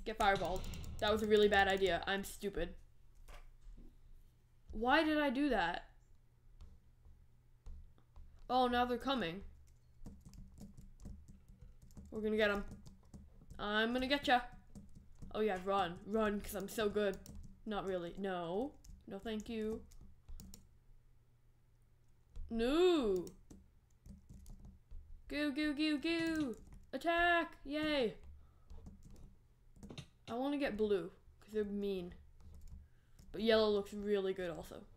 Get fireballed. That was a really bad idea. I'm stupid. Why did I do that? Oh, now they're coming. We're gonna get them. I'm gonna get ya. Oh yeah, run. Run, because I'm so good. Not really. No. No, thank you. No. Go, go, go, go. Attack. Yay. I want to get blue, because they're mean. But yellow looks really good also.